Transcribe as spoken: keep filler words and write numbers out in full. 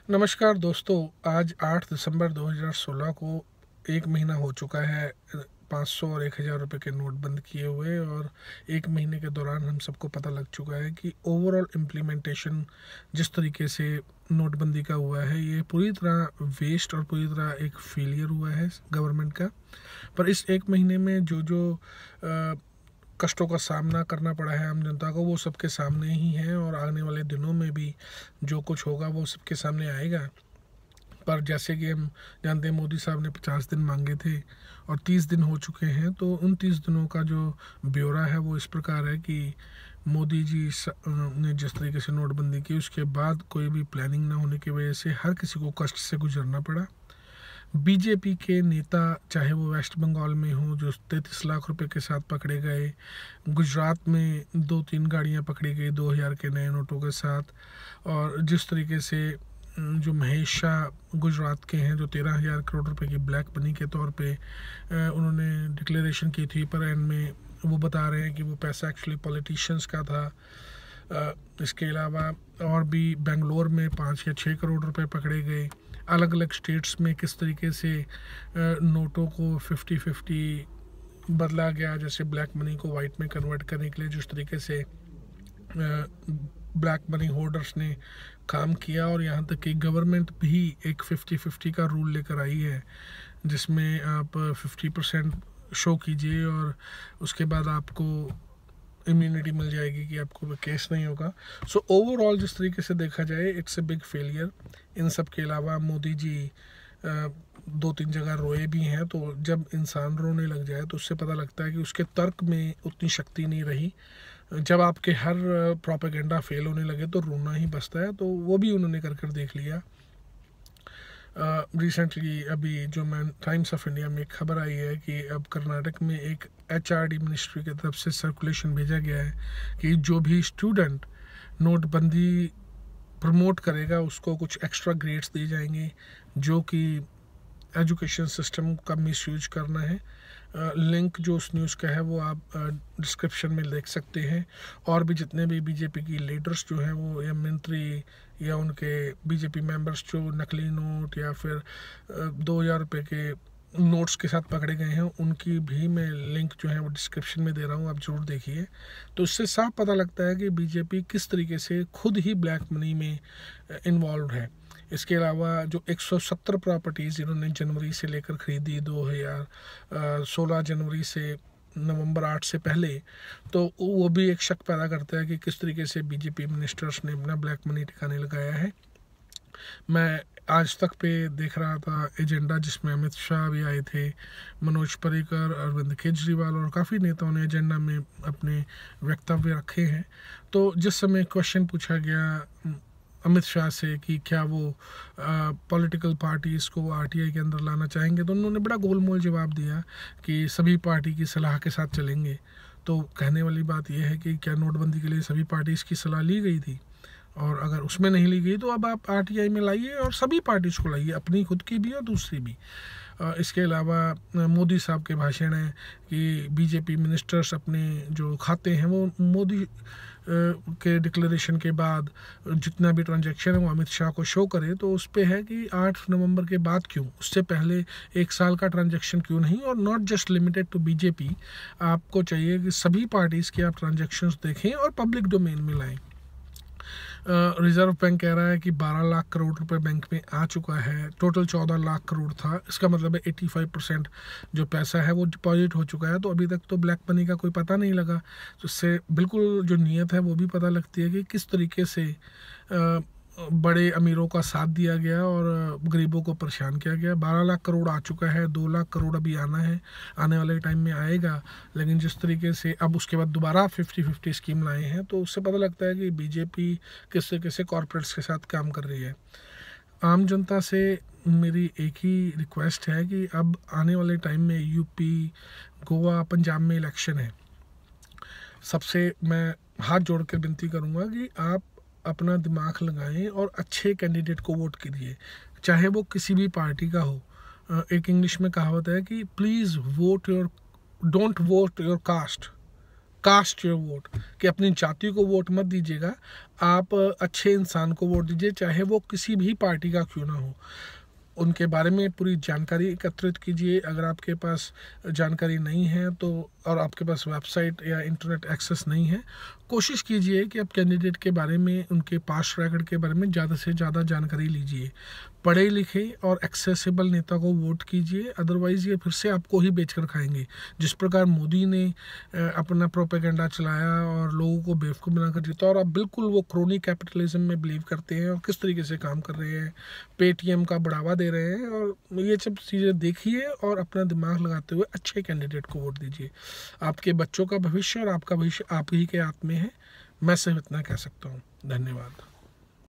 नमस्कार दोस्तों। आज आठ दिसंबर दो हज़ार सोलह को एक महीना हो चुका है पाँच सौ और एक हज़ार रुपये के नोट बंद किए हुए, और एक महीने के दौरान हम सबको पता लग चुका है कि ओवरऑल इम्प्लीमेंटेशन जिस तरीके से नोटबंदी का हुआ है ये पूरी तरह वेस्ट और पूरी तरह एक फेलियर हुआ है गवर्नमेंट का। पर इस एक महीने में जो जो आ, कष्टों का सामना करना पड़ा है आम जनता को, वो सबके सामने ही है, और आने वाले दिनों में भी जो कुछ होगा वो सबके सामने आएगा। पर जैसे कि हम जानते हैं मोदी साहब ने पचास दिन मांगे थे और तीस दिन हो चुके हैं, तो उन तीस दिनों का जो ब्यौरा है वो इस प्रकार है कि मोदी जी ने जिस तरीके से नोटबंदी की उसके बाद कोई भी प्लानिंग ना होने की वजह से हर किसी को कष्ट से गुजरना पड़ा। बीजेपी के नेता चाहे वो वेस्ट बंगाल में हो जो तैंतीस लाख रुपए के साथ पकड़े गए, गुजरात में दो तीन गाड़ियां पकड़ी गई दो हज़ार के नए नोटों के साथ, और जिस तरीके से जो महेश शाह गुजरात के हैं जो तेरह हज़ार करोड़ रुपए की ब्लैक मनी के तौर पे उन्होंने डिक्लेरेशन की थी, पर एंड में वो बता रहे हैं कि वो पैसा एक्चुअली पॉलिटिशियंस का था। इसके अलावा और भी बेंगलोर में पाँच या छः करोड़ रुपए पकड़े गए। अलग अलग स्टेट्स में किस तरीके से नोटों को फिफ्टी फिफ्टी बदला गया, जैसे ब्लैक मनी को वाइट में कन्वर्ट करने के लिए जिस तरीके से ब्लैक मनी होल्डर्स ने काम किया, और यहाँ तक कि गवर्नमेंट भी एक फिफ्टी फिफ्टी का रूल लेकर आई है जिसमें आप फिफ्टी परसेंट शो कीजिए और उसके बाद आपको इम्यूनिटी मिल जाएगी कि आपको केस नहीं होगा। सो ओवरऑल जिस तरीके से देखा जाए इट्स ए बिग फेलियर। इन सब के अलावा मोदी जी आ, दो तीन जगह रोए भी हैं, तो जब इंसान रोने लग जाए तो उससे पता लगता है कि उसके तर्क में उतनी शक्ति नहीं रही। जब आपके हर प्रोपेगेंडा फेल होने लगे तो रोना ही बचता है, तो वो भी उन्होंने कर कर देख लिया। रिसेंटली uh, अभी जो मैं टाइम्स ऑफ इंडिया में एक खबर आई है कि अब कर्नाटक में एक एच आर डी मिनिस्ट्री की तरफ से सर्कुलेशन भेजा गया है कि जो भी स्टूडेंट नोटबंदी प्रमोट करेगा उसको कुछ एक्स्ट्रा ग्रेड्स दिए जाएंगे, जो कि एजुकेशन सिस्टम का मिसयूज करना है। लिंक uh, जो उस न्यूज़ का है वो आप डिस्क्रिप्शन uh, में देख सकते हैं। और भी जितने भी बीजेपी की लीडर्स जो हैं वो या मंत्री या उनके बीजेपी मेंबर्स जो नकली नोट या फिर दो हज़ार रुपये के नोट्स के साथ पकड़े गए हैं, उनकी भी मैं लिंक जो है वो डिस्क्रिप्शन में दे रहा हूँ, आप ज़रूर देखिए। तो इससे साफ पता लगता है कि बीजेपी किस तरीके से खुद ही ब्लैक मनी में इन्वॉल्व है। इसके अलावा जो एक सौ सत्तर प्रॉपर्टीज़ इन्होंने जनवरी से लेकर ख़रीदी दो हज़ार सोलह जनवरी से नवंबर आठ से पहले, तो वो भी एक शक पैदा करता है कि किस तरीके से बीजेपी मिनिस्टर्स ने अपना ब्लैक मनी ठिकाने लगाया है। मैं आज तक पे देख रहा था एजेंडा जिसमें अमित शाह भी आए थे, मनोज पर्रिकर, अरविंद केजरीवाल और काफ़ी नेताओं ने एजेंडा में अपने वक्तव्य रखे हैं। तो जिस समय क्वेश्चन पूछा गया अमित शाह से कि क्या वो पॉलिटिकल पार्टीज़ को आरटीआई के अंदर लाना चाहेंगे, तो उन्होंने बड़ा गोलमोल जवाब दिया कि सभी पार्टी की सलाह के साथ चलेंगे। तो कहने वाली बात यह है कि क्या नोटबंदी के लिए सभी पार्टीज़ की सलाह ली गई थी, और अगर उसमें नहीं ली गई तो अब आप आरटीआई में लाइए और सभी पार्टीज़ को लाइए, अपनी खुद की भी और दूसरी भी। इसके अलावा मोदी साहब के भाषण है कि बीजेपी मिनिस्टर्स अपने जो खाते हैं वो मोदी के डिक्लेरेशन के बाद जितना भी ट्रांजैक्शन है वो अमित शाह को शो करे, तो उस पे है कि आठ नवंबर के बाद क्यों, उससे पहले एक साल का ट्रांजैक्शन क्यों नहीं। और not just limited to BJP, आपको चाहिए कि सभी पार्टीज़ के आप ट्रांजैक्शंस देखें और पब्लिक डोमेन में लाएं। रिज़र्व बैंक कह रहा है कि बारह लाख करोड़ रुपए बैंक में आ चुका है, टोटल चौदह लाख करोड़ था। इसका मतलब है पचासी परसेंट जो पैसा है वो डिपॉजिट हो चुका है, तो अभी तक तो ब्लैक मनी का कोई पता नहीं लगा। तो इससे बिल्कुल जो नीयत है वो भी पता लगती है कि किस तरीके से आ, बड़े अमीरों का साथ दिया गया और गरीबों को परेशान किया गया। बारह लाख करोड़ आ चुका है, दो लाख करोड़ अभी आना है, आने वाले टाइम में आएगा। लेकिन जिस तरीके से अब उसके बाद दोबारा फिफ्टी फिफ्टी स्कीम लाए हैं, तो उससे पता लगता है कि बीजेपी किस तरीके से कॉरपोरेट्स के साथ काम कर रही है। आम जनता से मेरी एक ही रिक्वेस्ट है कि अब आने वाले टाइम में यूपी, गोवा, पंजाब में इलेक्शन है। सबसे मैं हाथ जोड़ कर विनती करूँगा कि आप अपना दिमाग लगाएं और अच्छे कैंडिडेट को वोट कीजिए, चाहे वो किसी भी पार्टी का हो। एक इंग्लिश में कहावत है कि please vote your don't vote your caste, caste your vote, कि अपनी जाति को वोट मत दीजिएगा, आप अच्छे इंसान को वोट दीजिए, चाहे वो किसी भी पार्टी का क्यों ना हो। उनके बारे में पूरी जानकारी एकत्रित कीजिए। अगर आपके पास जानकारी नहीं है तो, और आपके पास वेबसाइट या इंटरनेट एक्सेस नहीं है, कोशिश कीजिए कि आप कैंडिडेट के बारे में, उनके पास्ट रिकॉर्ड के बारे में ज़्यादा से ज़्यादा जानकारी लीजिए। पढ़े लिखे और एक्सेसिबल नेता को वोट कीजिए, अदरवाइज़ ये फिर से आपको ही बेच कर खाएंगे। जिस प्रकार मोदी ने अपना प्रोपेगेंडा चलाया और लोगों को बेवकूफ़ बनाकर जीता, और अब बिल्कुल वो क्रोनी कैपिटलिज्म में बिलीव करते हैं और किस तरीके से काम कर रहे हैं, पेटीएम का बढ़ावा दे रहे हैं। और ये सब चीज़ें देखिए और अपना दिमाग लगाते हुए अच्छे कैंडिडेट को वोट दीजिए। आपके बच्चों का भविष्य और आपका भविष्य आप ही के हाथ में है। मैं सिर्फ इतना कह सकता हूँ। धन्यवाद।